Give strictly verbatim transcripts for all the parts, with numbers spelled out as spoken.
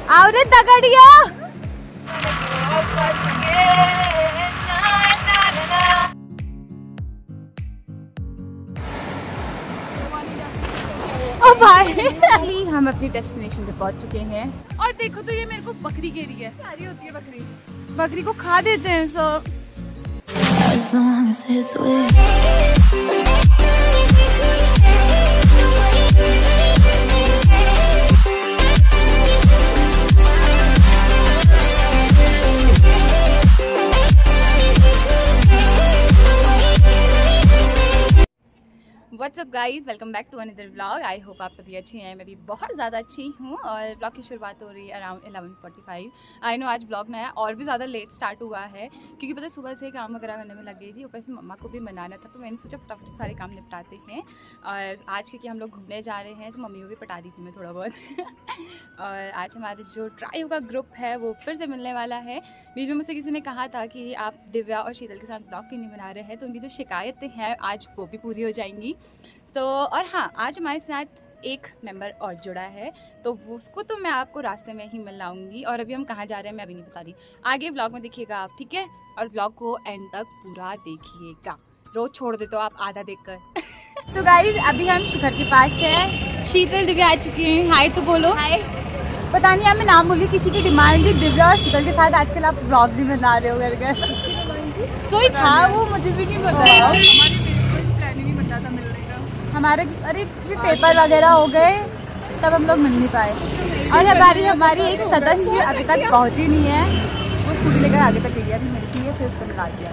आओ रे तगड़िया। ओ भाई हम अपनी डेस्टिनेशन पे पहुंच चुके हैं और देखो तो ये मेरे को बकरी घेरी है। प्यारी होती है बकरी, बकरी को खा देते हैं सब। As long as it's with what's up guys, welcome back to another vlog. I hope आप सभी अच्छे हैं। मैं भी बहुत ज़्यादा अच्छी हूँ और व्लॉग की शुरुआत हो रही है around eleven forty five. I know आज व्लॉग नया और भी ज़्यादा लेट स्टार्ट हुआ है क्योंकि पता सुबह से काम वगैरह करने में लग गई थी। ऊपर से मम्मा को भी मनाना था तो मैंने सोचा फटाफट सारे काम निपटाते हैं। और आज क्योंकि हम लोग घूमने जा रहे हैं तो मम्मी को भी पटा दी थी मैं थोड़ा बहुत। और आज हमारे जो ट्राइब का ग्रुप है वो फिर से मिलने वाला है। बीच में मुझसे किसी ने कहा था कि आप दिव्या और शीतल के साथ व्लॉग क्यों नहीं बना रहे हैं, तो उनकी जो शिकायतें हैं आज वो भी पूरी हो जाएंगी। तो और हाँ, आज हमारे साथ एक मेंबर और जुड़ा है तो उसको तो मैं आपको रास्ते में ही मिल लाऊंगी। और अभी हम कहाँ जा रहे हैं मैं अभी नहीं बता रही, आगे व्लॉग में देखिएगा आप, ठीक है। और व्लॉग को एंड तक पूरा देखिएगा, रोज छोड़ दे तो आप आधा देखकर। सो गाइज अभी हम शिखर के पास हैं। शीतल दिव्या आ चुकी हैं। हाय तो बोलो। हाय। पता नहीं मैं नाम बोली, किसी की डिमांड थी दिव्या और शीतल के साथ आजकल आप व्लॉग नहीं बना रहे हो घर घर। कोई था वो मुझे भी नहीं पता। हमारे अरे पेपर वगैरह हो गए तब हम लोग मिल नहीं पाए। और हमारी हमारी एक सदस्य अभी तक पहुंची नहीं है, वो स्कूटी लेकर आगे तक गई है, अभी मिलती है फिर उसको मिला दिया।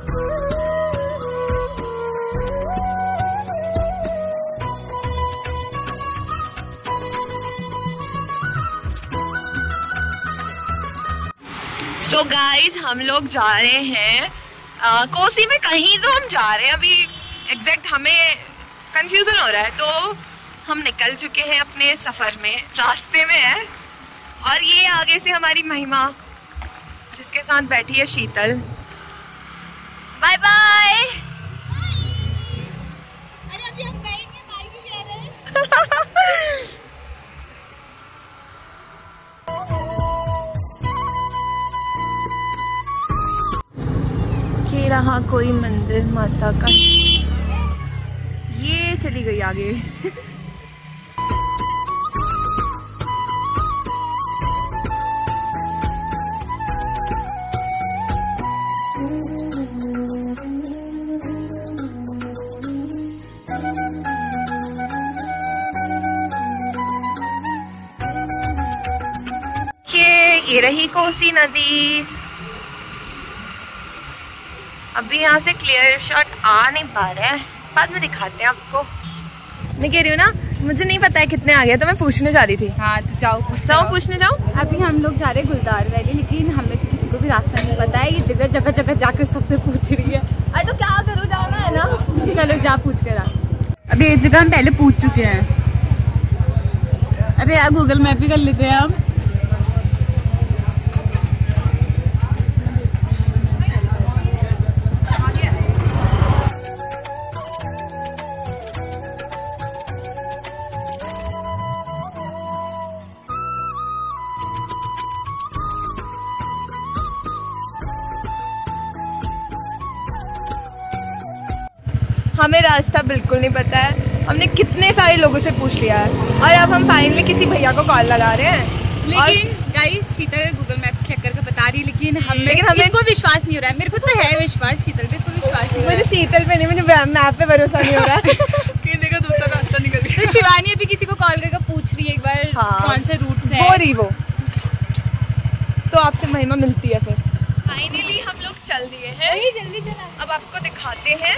सो गाइज हम लोग जा रहे हैं आ, कोसी में कहीं तो हम जा रहे हैं, अभी एग्जैक्ट हमें कंफ्यूजन हो रहा है। तो हम निकल चुके हैं अपने सफर में, रास्ते में है। और ये आगे से हमारी महिमा जिसके साथ बैठी है शीतल। Bye bye. अरे अभी हम गएंगे, बाय भी कह रहे हैं। ये रहा कोई मंदिर माता का, ये चली गई आगे। ये ये रही कोसी नदी। अभी यहाँ से क्लियर शॉट आ नहीं पा रहा है, बाद में दिखाते हैं आपको। मैं कह रही हूँ ना, मुझे नहीं पता है कितने आ गया तो मैं पूछने जा रही थी। हाँ तो जाओ पूछ जाओ पूछने जाओ। अभी हम लोग जा रहे हैं गुलदार वैली, लेकिन हमें से किसी को भी रास्ता नहीं पता है। ये दिव्या जगह जगह जाकर सबसे पूछ रही है। अरे तो क्या करो, जाना है ना। चलो जा पूछ कर आ। अभी एक जगह हम पहले पूछ चुके हैं। अरे यार गूगल मैप भी कर लेते हैं हम। हमें रास्ता बिल्कुल नहीं पता है, हमने कितने सारे लोगों से पूछ लिया है और अब हम फाइनली किसी भैया को कॉल लगा रहे हैं। लेकिन guys Sheetal Google maps check करके बता रही, लेकिन हमें लेकिन हमें इसको विश्वास नहीं हो रहा है। मेरे को तो है विश्वास, शीतल पे इसको विश्वास नहीं हो रहा है। मुझे शीतल पे नहीं, मुझे मैप पे भरोसा नहीं हो रहा है। कि देखो दूसरा रास्ता निकल गया। तो शिवानी अभी किसी को कॉल करके पूछ रही है एक बार, हाँ, कौन से रूट से हो रही वो, तो आपसे महिमा मिलती है। फिर फाइनली हम लोग चल दिए हैं, जल्दी चला। अब आपको दिखाते हैं।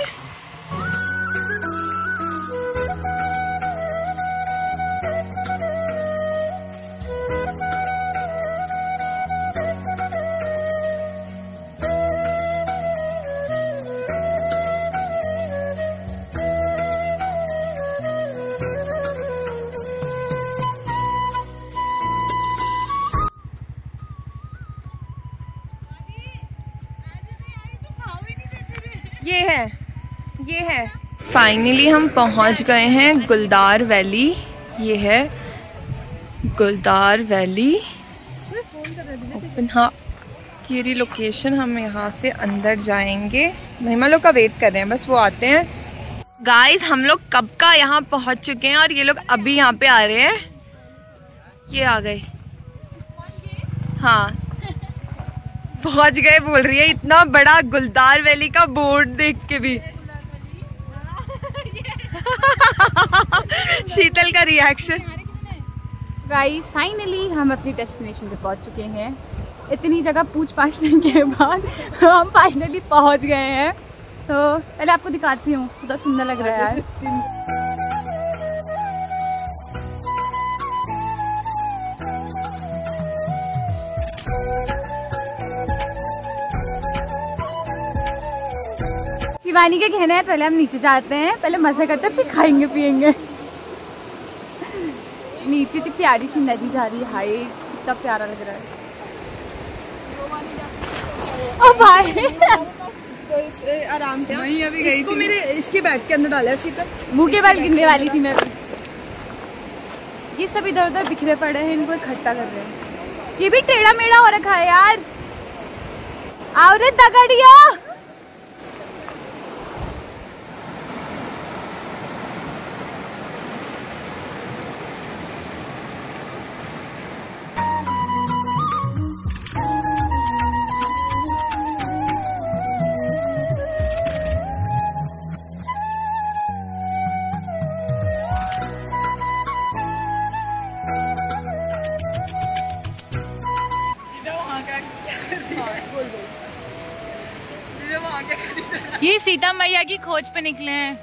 ये है, ये है। फाइनली हम पहुंच गए हैं गुलदार वैली। ये है गुलदार वैली। ओपन, हाँ ये रही लोकेशन। हम यहाँ से अंदर जाएंगे। महिमा लोग का वेट कर रहे हैं, बस वो आते हैं। गाइस हम लोग कब का यहाँ पहुँच चुके हैं और ये लोग अभी यहाँ पे आ रहे हैं। ये आ गए, हाँ पहुँच गए बोल रही है। इतना बड़ा गुलदार वैली का बोर्ड देख के भी शीतल का रिएक्शन। गाइस फाइनली हम अपनी डेस्टिनेशन पे पहुंच चुके हैं। इतनी जगह पूछ पाछने के बाद हम फाइनली पहुंच गए हैं। तो so, पहले आपको दिखाती हूँ, बहुत सुंदर लग रहा है। शिवानी के कहना है पहले हम नीचे जाते हैं, पहले मजे करते हैं, फिर खाएंगे पिएंगे। नीचे इतनी प्यारी सी नदी जा रही है, हाय कितना प्यारा लग रहा है। ओ भाई आराम से वहीं अभी गई थी। मेरे इसके बैग के अंदर डाला सीधा, मुंह के बाल गिरने वाली थी मैं। ये सब इधर उधर बिखरे पड़े हैं, इनको इकट्ठा कर रहे हैं। ये भी टेढ़ा मेढ़ा हो रखा है यार। आओ रे दगड़िया। ये सीता मैया की खोज पे निकले हैं।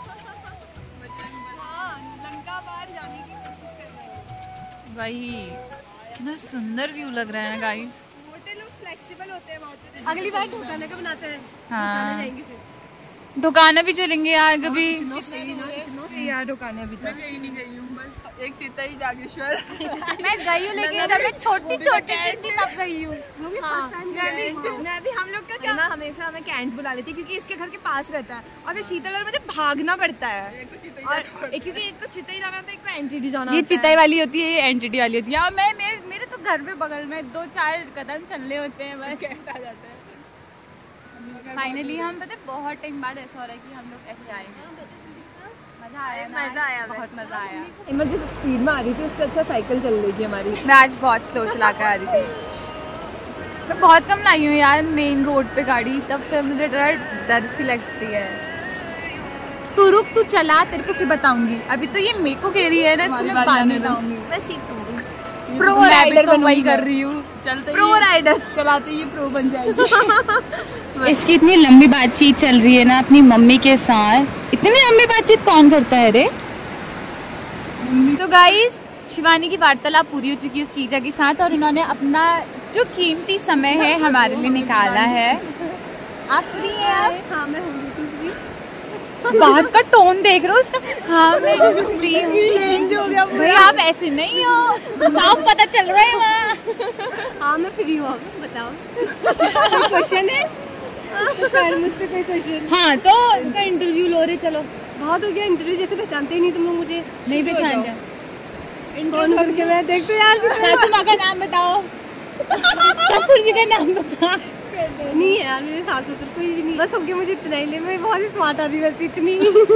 वही कितना सुंदर व्यू लग रहा है ना गाइस। मोटे लोग फ्लेक्सिबल होते हैं बहुत। अगली बार ढुकाने का बनाते हैं। हाँ दुकानें भी चलेंगे यार कभी। यार दुकानें अभी तक नहीं गई हूँ, बस एक चितई जागेश्वर मैं गई हूँ, लेकिन जब मैं छोटी छोटी थी तब गई हूँ। मैं भी मैं भी हम लोग का क्या ना हमेशा हमें कैंट बुला लेती क्योंकि इसके घर के पास रहता है और फिर शीतल और मुझे भागना पड़ता है। और एक क्योंकि एक को चितई जाना होता है, एक को एंटिटी जाना। ये चितई वाली होती है, ये एंटिटी वाली होती है। और मैं मेरे मेरे तो घर पे बगल में दो चार कदम चलने होते हैं, बस कैंट आ जाता है। फाइनली हम पता है बहुत टाइम बाद ऐसा हो रहा है कि हम लोग ऐसे आए हैं। मजा आया, मजा आया, बहुत मजा आया। मैं जिस स्पीड में आ रही थी उससे अच्छा साइकिल चल रही थी हमारी। मैं आज बहुत स्लो चला कर आ रही थी। मैं बहुत कम लाई हूँ यार मेन रोड पे गाड़ी, तब से मुझे डर डर सी लगती है। तू रुक, तू चला, तेरे को फिर बताऊंगी। अभी तो ये मेरे को कह रही है ना, इसको मैं बाद में बताऊंगी। मैं सीखूंगी। प्रो राइडर तो वही कर रही हूँ, चलते प्रो राइडर चलाते ही प्रो बन जाएगी। इसकी इतनी लंबी बातचीत चल रही है ना अपनी मम्मी के साथ। इतनी लंबी बातचीत कौन करता है रे? तो गाइस शिवानी की वार्तालाप पूरी हो चुकी है स्कीजा के साथ और उन्होंने अपना जो कीमती समय है हमारे लिए निकाला है। आप फ्री हैं? आप? हाँ मैं हूँ फ्री। बात का टोन देख रहे हो उसका? हाँ मैं फ्री हूँ। चेंज हो गया भाई आप ऐसे नहीं हो, आप पता चल रहा है वहाँ। हाँ मैं फ्री हूँ, बताओ क्वेश्चन है मुझसे कोई क्वेश्चन? हाँ तो उनका इंटरव्यू लो रहे। चलो बहुत हो गया इंटरव्यू, जैसे पहचानते ही नहीं तुम लोग मुझे। नहीं पहचानते फोन करके मैं देखते यार। सासू माँ का नाम बताओ, ससुर जी का नाम बताओ। नहीं है यार मेरे सास ससुर कोई भी नहीं, बस हो गया मुझे इतना ही। ले मैं बहुत ही स्मार्ट आ रही बस इतनी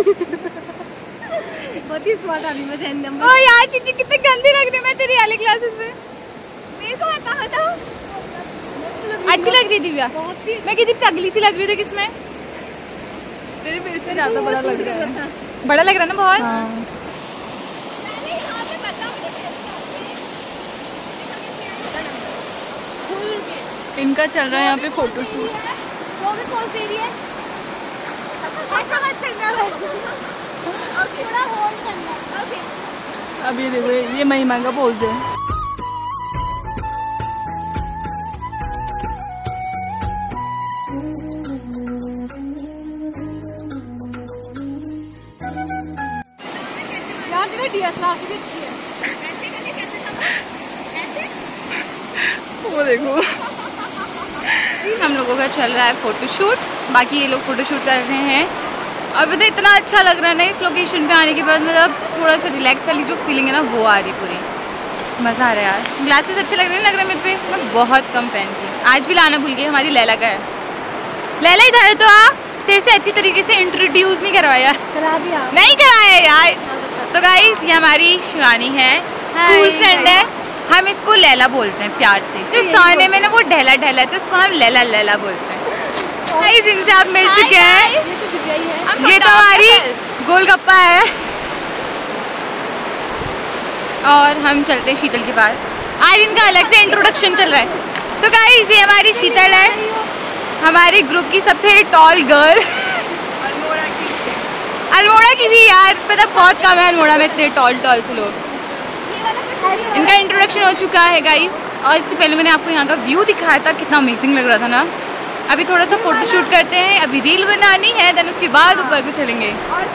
बहुत ही स्मार्ट आ रही मैं जैन नंबर। ओ यार चीची कितने गंदी लग रही है मैं तेरी वाली क्लासेस में। मेरे को बता हटाओ। अच्छी लग रही थी दिव्या, मैं कितनी पगली सी लग रही थी। किसमें? तेरे फेस पे ज्यादा बड़ा लग रहा है। बड़ा लग रहा है ना बहुत। हाँ। इनका चल रहा है यहाँ पे फोटो शूट। वो भी पोज दे रही है। ऐसा मत करना, थोड़ा होल्ड करना। ओके अब ये देखो ये महिमा का पोज है। यार तेरा डीएसएलआर भी अच्छी है। वो देखो हम लोगों का चल रहा है फोटोशूट, बाकी ये लोग फोटोशूट कर रहे हैं। और पता इतना अच्छा लग रहा है ना इस लोकेशन पे आने के बाद, मतलब थोड़ा सा रिलैक्स वाली जो फीलिंग है ना वो आ रही पूरी। मज़ा आ रहा है यार। ग्लासेस अच्छे लग रहे हैं, लग रहे हैं मेरे पे। मैं बहुत कम पहनती हूँ, आज भी लाना भूल गई। हमारी लैला का है। लैला इधर है तो आ, तेरे से अच्छी तरीके से इंट्रोड्यूस नहीं करवाया। करा दिया नहीं कराया यार। तो गाइस ये हमारी शिवानी है, स्कूल फ्रेंड है। हम इसको लैला बोलते हैं प्यार से। जो सोने में ना वो ढैला ढैला है तो उसको हम लैला लैला बोलते हैं। गाइस इनसे आप मिल चुके हैं। ये तो हमारी गोलगप्पा है और हम चलते हैं शीतल के पास। आज इनका अलग से इंट्रोडक्शन चल रहा है। सो गाइस ये हमारी शीतल है, हमारे ग्रुप की सबसे टॉल गर्ल। अल्मोड़ा की भी यार पता बहुत कम है अल्मोड़ा में इतने टॉल टॉल से लोग। इनका इंट्रोडक्शन हो चुका है गाइस। और इससे पहले मैंने आपको यहाँ का व्यू दिखाया था, कितना अमेजिंग लग रहा था ना। अभी थोड़ा सा फोटो शूट करते हैं, अभी रील बनानी है, देन उसके बाद ऊपर को चलेंगे।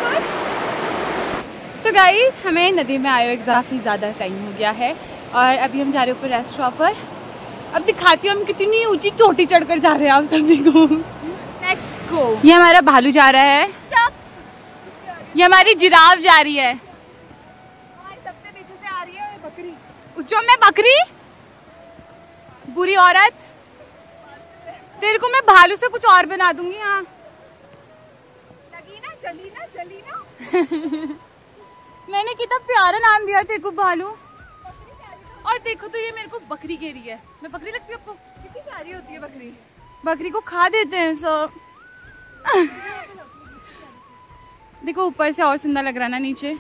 सो गाइस हमें नदी में आए हुए काफ़ी ज़्यादा टाइम हो गया है और अभी हम जा रहे हैं ऊपर रेस्टोरेंट पर। अब दिखाती हूँ हम कितनी ऊंची चोटी चढ़कर जा रहे हैं आप सभी को। Let's go. ये हमारा भालू जा रहा है, ये हमारी जिराफ जा रही है, सबसे पीछे से आ रही है बकरी। उच्चों में बकरी, बुरी औरत। तेरे को मैं भालू से कुछ और बना दूंगी। हाँ लगी ना, जली ना, जली ना। मैंने कितना प्यारा नाम दिया तेरे को भालू। और देखो तो ये मेरे को बकरी कह रही है। मैं बकरी लगती हूँ आपको? कितनी प्यारी होती है बकरी। बकरी को खा देते हैं सब। देखो ऊपर से और सुंदर लग रहा है ना नीचे।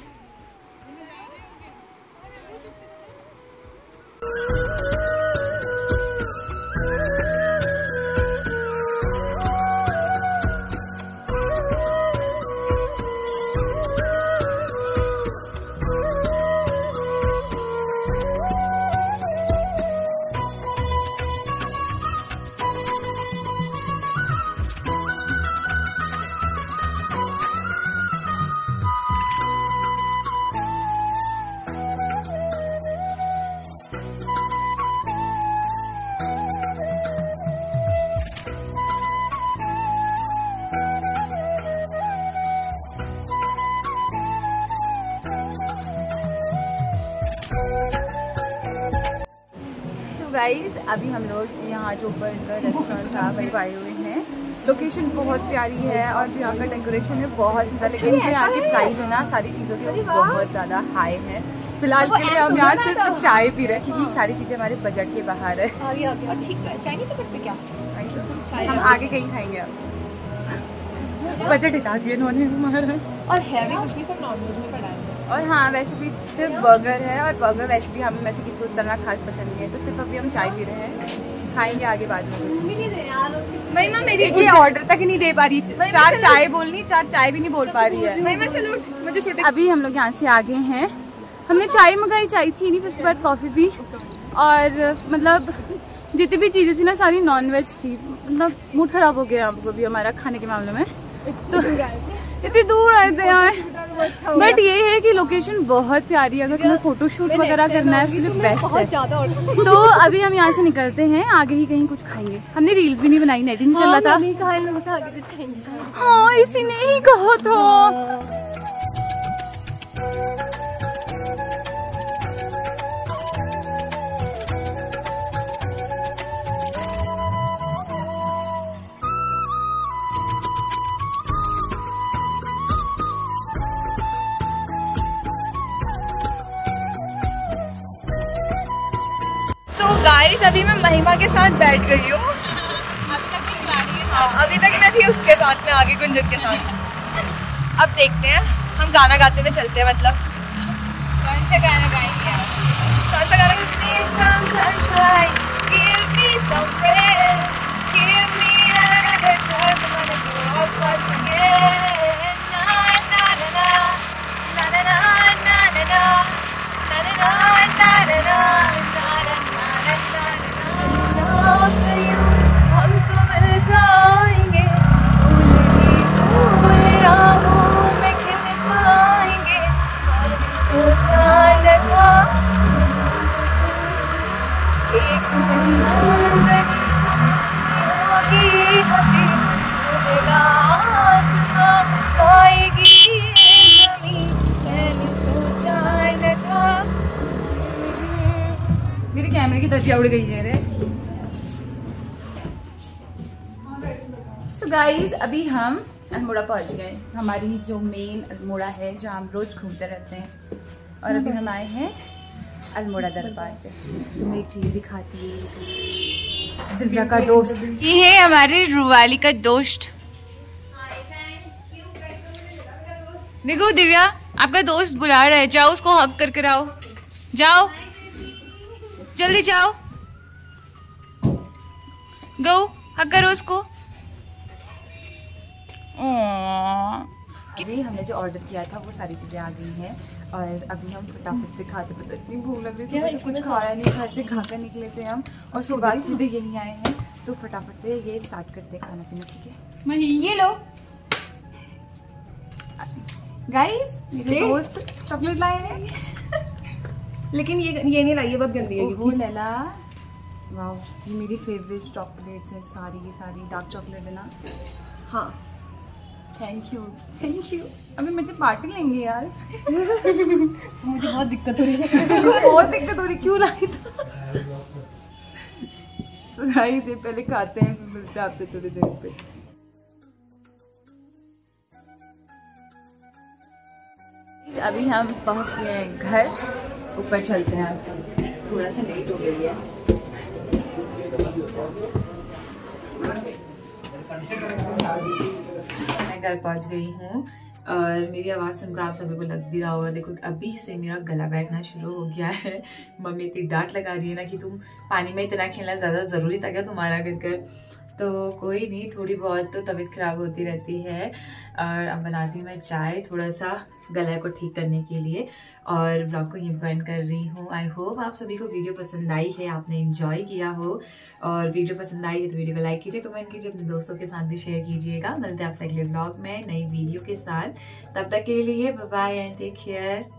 गाइस अभी हम लोग यहाँ जो ऊपर इनका रेस्टोरेंट था वही आए हुए हैं। लोकेशन बहुत प्यारी है और जो यहाँ का डेकोरेशन है बहुत सुंदर, लेकिन जो यहाँ की प्राइस है ना सारी चीज़ों की वो बहुत ज़्यादा हाई है। फिलहाल के लिए हम यहाँ सिर्फ चाय पी रहे हैं क्योंकि सारी चीज़ें हमारे बजट के बाहर है। आगे आगे और ठीक है, चाय नहीं पी सकते क्या? हम आगे कहीं खाएंगे अब, बजट हिला दिया इन्होंने हमारा। और है भी कुछ नहीं, सब नॉनवेज में पड़ा है। और हाँ वैसे भी सिर्फ बर्गर है और बर्गर वैसे भी हम में से किसी को उतना खास पसंद नहीं है, तो सिर्फ अभी हम चाय पी रहे हैं, खाएंगे आगे बाद में कुछ। महिमा मेरी ये ऑर्डर तक ही नहीं दे पा रही, चार चाय बोलनी चार चाय भी नहीं बोल पा रही है। महिमा चलो मुझे छोटे। अभी हम लोग यहाँ से आ गए हैं। हमने चाय मंगाई, चाय थी नहीं, फिर उसके बाद कॉफ़ी पी और मतलब जितनी भी चीज़ें थी ना सारी नॉन वेज थी। मतलब मूड ख़राब हो गया आपको भी हमारा खाने के मामले में, तो इतनी दूर आए थे यार। बट ये है कि लोकेशन बहुत प्यारी है, अगर तुम्हें फोटो शूट वगैरह करना है इसके लिए बेस्ट है। तो अभी हम यहाँ से निकलते हैं, आगे ही कहीं कुछ खाएंगे। हमने रील्स भी नहीं बनाई, नेट ही नहीं चल रहा था। आगे कुछ खाएंगे। हाँ इसी ने ही कहा था। गाइस अभी मैं महिमा के साथ बैठ गई हूँ। हाँ अभी तक मैं थी उसके साथ में, आगे गुंजन के साथ। अब देखते हैं, हम गाना गाते हुए चलते हैं। मतलब कौन सा गाना गाएंगे आप? कौन सा गाना? Give me some sunshine, give me some rain, give me another chance, I'm gonna do it once again. Na na na na, na na na na na na, na na na na na na, na na na na na na। हम तो मिल जाएंगे, फूल ही फूल राहों में खिल जाएंगे, और भी सोचा लगा एक दिन जिंदगी होगी हंसी, छूटेगा आसमां, पाएगी ये ज़मीं, मैंने सोचा न था। खाने की धज्जियां उड़ गई है रे। सो गाइस अभी हम अल्मोड़ा पहुंच गए, हमारी जो मेन अल्मोड़ा है जहाँ हम रोज घूमते रहते हैं। और अभी हम आए हैं अल्मोड़ा दरबार पे। तुम्हें एक चीज दिखाती है, दिव्या का दोस्त, ये है हमारे रुवाली का दोस्त। देखो दिव्या आपका दोस्त बुला रहा है, जाओ उसको हक करके आओ, जाओ जल्दी जाओ, गो हक करो उसको। अभी हमने जो ऑर्डर किया था वो सारी चीजें आ गई हैं और अभी हम फटाफट से खाते, पता इतनी भूख लग रही थी, तो कुछ खाया नहीं, घर से खा कर निकले थे हम और उसके बाद सीधे यहीं आए हैं। तो फटाफट से ये स्टार्ट करते हैं खाना पीना। ठीक है ये लो गाइस, मेरे दोस्त चॉकलेट लाए हैं लेकिन ये ये नहीं लाई है, बहुत गंदी है। वो लैला वाओ, ये मेरी फेवरेट चॉकलेट्स हैं सारी की सारी, डार्क चॉकलेट है ना। हाँ थैंक यू थैंक यू। अभी मुझे पार्टी लेंगे यार मुझे बहुत दिक्कत हो रही है बहुत दिक्कत हो रही, क्यों लाई तो लाई थे। पहले खाते हैं फिर मिलते हैं आपसे थोड़ी देर पे। अभी हम पहुंच गए हैं घर, ऊपर चलते हैं, थोड़ा सा लेट हो गई है। मैं घर पहुंच गई हूँ और मेरी आवाज़ सुनकर आप सभी को लग भी रहा होगा। देखो अभी से मेरा गला बैठना शुरू हो गया है। मम्मी इतनी डांट लगा रही है ना कि तुम पानी में इतना खेलना ज़्यादा ज़रूरी था क्या तुम्हारा कर कर। तो कोई नहीं, थोड़ी बहुत तो तबीयत ख़राब होती रहती है। और अब बनाती हूँ मैं चाय थोड़ा सा गला को ठीक करने के लिए और ब्लॉग को यहीं पे एंड कर रही हूँ। आई होप आप सभी को वीडियो पसंद आई है, आपने एंजॉय किया हो। और वीडियो पसंद आई है तो वीडियो को लाइक कीजिए, कमेंट कीजिए, अपने दोस्तों के साथ भी शेयर कीजिएगा। मिलते हैं आपसे अगले ब्लॉग में नई वीडियो के साथ। तब तक के लिए bye bye and take care.